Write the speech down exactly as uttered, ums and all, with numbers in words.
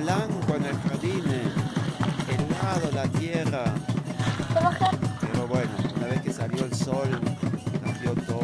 blanco en el jardín, helado la tierra. Pero bueno, una vez que salió el sol, cambió todo.